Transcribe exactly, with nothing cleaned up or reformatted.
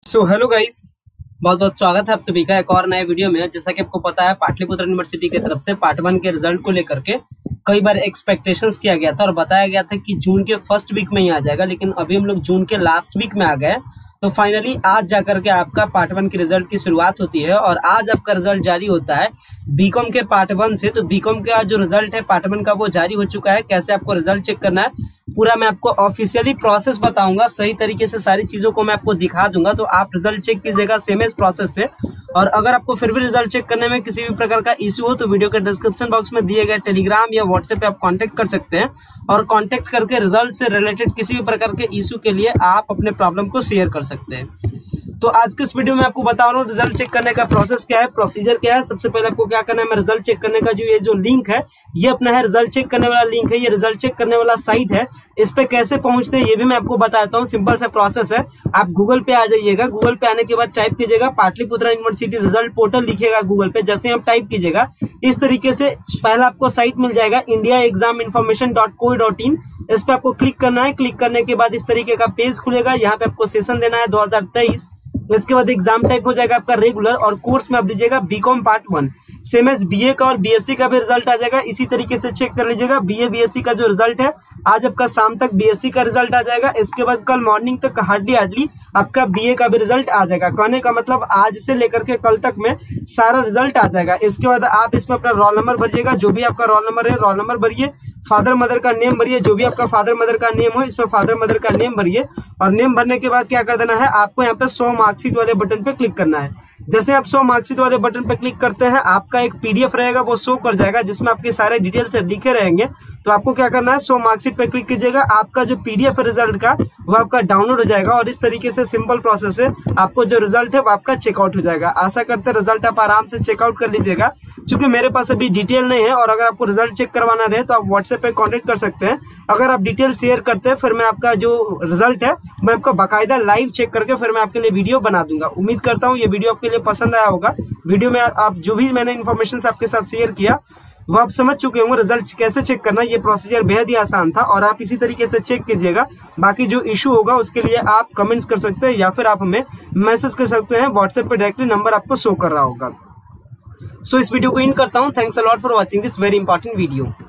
So hello guys, बहुत बहुत स्वागत है आप सभी का एक और नए वीडियो में। जैसा कि आपको पता है, पाटलिपुत्र यूनिवर्सिटी की तरफ से पार्ट वन के रिजल्ट को लेकर के कई बार एक्सपेक्टेशंस किया गया था और बताया गया था कि जून के फर्स्ट वीक में ही आ जाएगा, लेकिन अभी हम लोग जून के लास्ट वीक में आ गए। तो फाइनली आज जाकर के आपका पार्ट वन के रिजल्ट की शुरुआत होती है और आज आपका रिजल्ट जारी होता है बीकॉम के पार्ट वन से। तो बीकॉम का जो रिजल्ट है पार्ट वन का वो जारी हो चुका है। कैसे आपको रिजल्ट चेक करना है पूरा मैं आपको ऑफिशियली प्रोसेस बताऊंगा, सही तरीके से सारी चीजों को मैं आपको दिखा दूंगा। तो आप रिजल्ट चेक कीजिएगा सेम एज प्रोसेस से। और अगर आपको फिर भी रिजल्ट चेक करने में किसी भी प्रकार का इशू हो तो वीडियो के डिस्क्रिप्शन बॉक्स में दिए गए टेलीग्राम या व्हाट्सएप पे आप कांटेक्ट कर सकते हैं और कांटेक्ट करके रिजल्ट से रिलेटेड किसी भी प्रकार के इशू के लिए आप अपने प्रॉब्लम को शेयर कर सकते हैं। तो आज के इस वीडियो में आपको बता रहा हूँ रिजल्ट चेक करने का प्रोसेस क्या है, प्रोसीजर क्या है। सबसे पहले आपको क्या करना है, मैं रिजल्ट चेक करने का जो ये जो लिंक है ये अपना है रिजल्ट चेक करने वाला लिंक है, ये रिजल्ट चेक करने वाला साइट है। इस पे कैसे पहुंचते हैं ये भी मैं आपको बताता हूँ। सिंपल सा प्रोसेस है, आप गूगल पे आ जाइएगा। गूगल पे आने के बाद टाइप कीजिएगा पाटलिपुत्र यूनिवर्सिटी रिजल्ट पोर्टल, लिखिएगा गूगल पे। जैसे आप टाइप कीजिएगा इस तरीके से पहला आपको साइट मिल जाएगा India exam information dot co dot in. इस पे आपको क्लिक करना है। क्लिक करने के बाद इस तरीके का पेज खुलेगा। यहाँ पे आपको सेशन देना है दो हजार तेईस। इसके बाद एग्जाम टाइप हो जाएगा आपका रेगुलर और कोर्स में आप दीजिएगा BCom part one. Same as BA का और बीएससी का भी रिजल्ट आ जाएगा। इसी तरीके से चेक कर लीजिएगा। बीए बीएससी का जो रिजल्ट है आज आपका शाम तक बीएससी का रिजल्ट आ जाएगा। इसके बाद कल मॉर्निंग तक हार्डली हार्डली आपका बीए का भी रिजल्ट आ जाएगा। कहने का मतलब आज से लेकर के कल तक में सारा रिजल्ट आ जाएगा। इसके बाद आप इसमें अपना रोल नंबर भरिएगा, जो भी आपका रोल नंबर है रोल नंबर भरिए। फादर मदर का नेम भरिए, जो भी आपका फादर मदर का नेम हो इसमें फादर मदर का नेम भरिए। और नेम भरने के बाद क्या कर देना है, आपको यहाँ पे सौ मार्कशीट वाले बटन पे क्लिक करना है। जैसे आप सौ मार्कशीट वाले बटन पे क्लिक करते हैं आपका एक पीडीएफ रहेगा वो शो कर जाएगा जिसमें आपके सारे डिटेल्स लिखे रहेंगे। तो आपको क्या करना है, सौ मार्कशीट पे क्लिक कीजिएगा। आपका जो पीडीएफ है रिजल्ट का वो आपका डाउनलोड हो जाएगा और इस तरीके से सिंपल प्रोसेस है, आपको जो रिजल्ट है वो आपका चेकआउट हो जाएगा। आशा करते हैं रिजल्ट आप आराम से चेकआउट कर लीजिएगा। क्योंकि मेरे पास अभी डिटेल नहीं है और अगर आपको रिजल्ट चेक करवाना रहे तो आप व्हाट्सएप पे कांटेक्ट कर सकते हैं। अगर आप डिटेल शेयर करते हैं फिर मैं आपका जो रिजल्ट है मैं आपको बाकायदा लाइव चेक करके फिर मैं आपके लिए वीडियो बना दूंगा। उम्मीद करता हूँ ये वीडियो आपके लिए पसंद आया होगा। वीडियो में आप जो भी मैंने इन्फॉर्मेशन आपके साथ शेयर किया वो आप समझ चुके होंगे रिजल्ट कैसे चेक करना। ये प्रोसीजर बेहद ही आसान था और आप इसी तरीके से चेक कीजिएगा। बाकी जो इशू होगा उसके लिए आप कमेंट्स कर सकते हैं या फिर आप हमें मैसेज कर सकते हैं व्हाट्सएप पे, डायरेक्टली नंबर आपको शो कर रहा होगा। सो so, इस वीडियो को इन करता हूँ। Thanks a lot for watching this very important video.